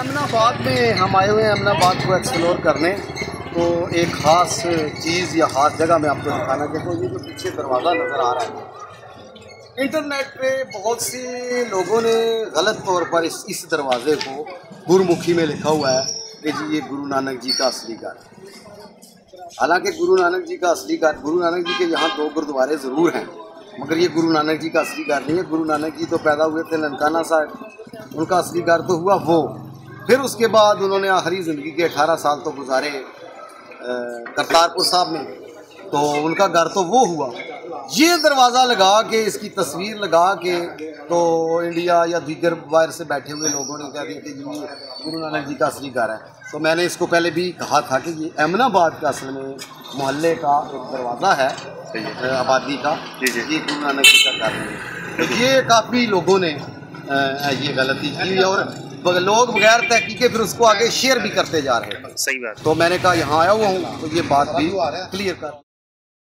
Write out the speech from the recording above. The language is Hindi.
एमनाबाद में हम आए हुए हैं, एमनाबाद को एक्सप्लोर करने। तो एक ख़ास चीज़ या ख़ास जगह मैं आपको दिखाना चाहता हूँ। ये जो पीछे दरवाज़ा नज़र आ रहा है, इंटरनेट पे बहुत से लोगों ने गलत तौर पर इस दरवाज़े को गुरमुखी में लिखा हुआ है कि जी ये गुरु नानक जी का असली घर। हालांकि गुरु नानक जी का असली घर, गुरु नानक जी के यहाँ 2 गुरुद्वारे ज़रूर हैं, मगर ये गुरु नानक जी का असली घर नहीं है। गुरु नानक जी तो पैदा हुए थे ननकाना साहिब, उनका असली घर तो हुआ वो। फिर उसके बाद उन्होंने आखिरी ज़िंदगी के 18 साल तो गुजारे करतारपुर साहब में, तो उनका घर तो वो हुआ। ये दरवाज़ा लगा के, इसकी तस्वीर लगा के, तो इंडिया या दीगर बाहर से बैठे हुए लोगों ने कह दिया कि ये गुरु नानक जी का असली घर है। तो मैंने इसको पहले भी कहा था कि ये एमनाबाद का असल में मोहल्ले का एक दरवाज़ा है आबादी का, ये गुरु नानक जी का घर है। तो ये काफ़ी लोगों ने ये गलती की और लोग बगैर तहकीक के फिर उसको आगे शेयर भी करते जा रहे हैं। सही बात। तो मैंने कहा यहाँ आया हुआ हूँ तो ये बात भी क्लियर कर